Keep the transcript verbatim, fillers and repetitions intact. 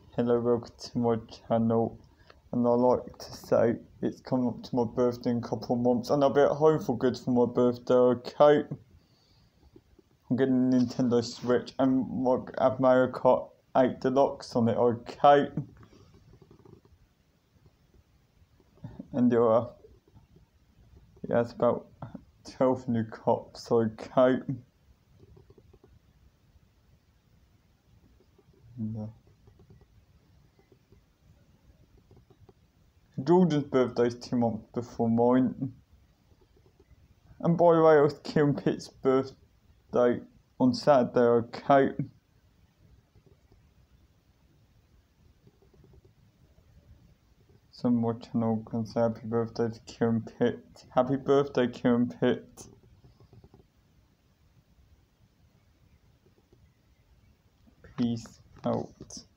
Hello, welcome to my channel, and I like to say it's coming up to my birthday in a couple of months and I'll be at home for good for my birthday, okay? I'm getting a Nintendo Switch and I have Mario Kart eight Deluxe on it, okay? And there are, yeah, it's about twelve new cops, okay? And, uh, Jordan's birthday's two months before mine. And by the way, it was Kieran Pitt's birthday on Saturday, okay? So on my channel can say happy birthday to Kieran Pitt. Happy birthday, Kieran Pitt. Peace out.